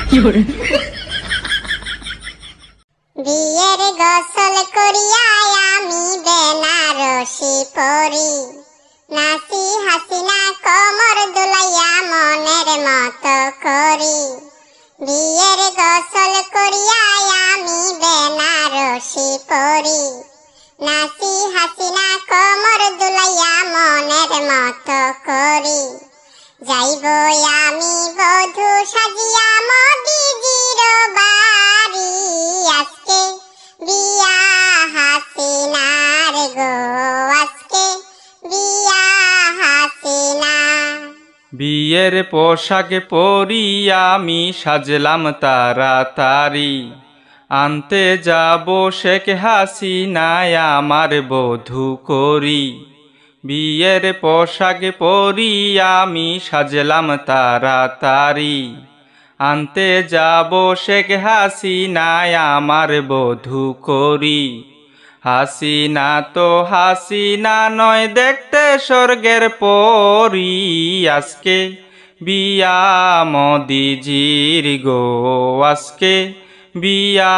বিয়ের গোসল করিয়া আমি বেনারসি পরি, নাচি হাসিনা কোমর দুলাইয়া মনের মতো করি। বিয়ের গোসল করিয়া আমি বেনারসি পরি, নাচি হাসিনা কোমর দুলাইয়া মনের মতো করি। যাইব আমি বধূ সাজিয়া মোদিজির বাড়ি, আজকে বিয়া হাসিনার গো, আজকে বিয়া হাসিনা। বিয়ের পোশাক পরিয়া আমি সাজলাম তাড়াতাড়ি, আনতে যাব শেখ হাসিনায় আমার বধূ করি। বিয়ের পোশাক পরিয়া আমি সাজলাম তাড়াতাড়ি, আনতে যাব শেখ হাসিনায় আমার বধূ করি। হাসিনা তো হাসিনা নয়, দেখতে স্বর্গের পরি, আজকে বিয়া মোদিজির গো, আজকে বিয়া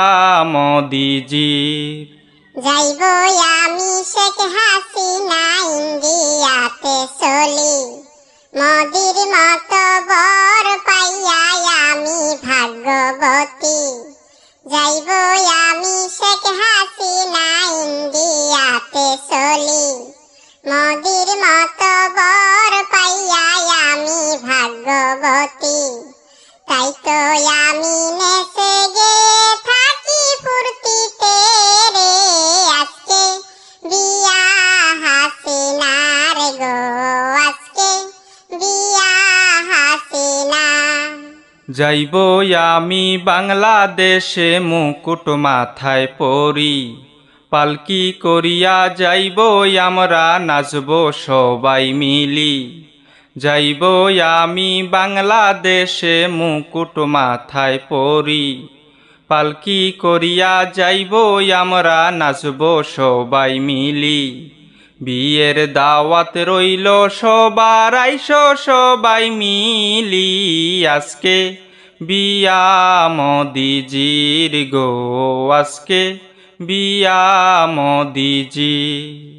মোদিজির। যাইব আমি শেখ হাসিনা ইন্ডিয়াতে চলি, মোদির মতো বর পাইয়া আমি ভাগ্যবতী। যাইব আমি শেখ হাসিনা ইন্ডিয়াতে চলি, মোদির মতো বর পাইয়া আমি ভাগ্যবতী। তাই তো আমি নেচে গে থাকি ফুর্তিতে রে, আজকে বিয়া হাসিনার গো, আজকে বিয়া হাসিনা। যাইব আমি বাংলাদেশে মুকুট মাথায় পরি, পালকি করিয়া যাইব আমরা নাচব সবাই মিলি। যাইব আমি বাংলাদেশে মুকুট মাথায় পরি, পালকি করিয়া যাইব আমরা নাচব সবাই মিলি। বিয়ের দাওয়াত রইল সবার, আইসো সবাই মিলি, আজকে বিয়া মোদিজির গো, আজকে বিয়া মোদিজির।